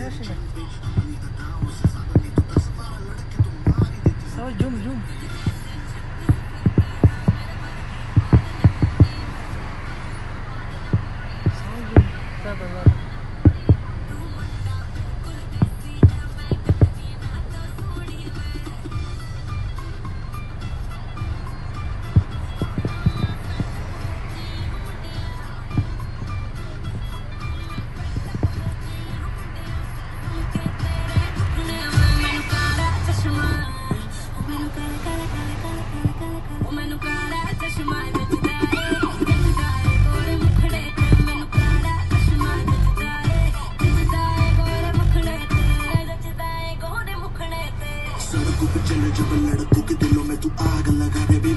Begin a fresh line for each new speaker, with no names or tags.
Zoom zoom
सड़कों पे चले जब लड़कों के दिलों में तू आग लगा दे।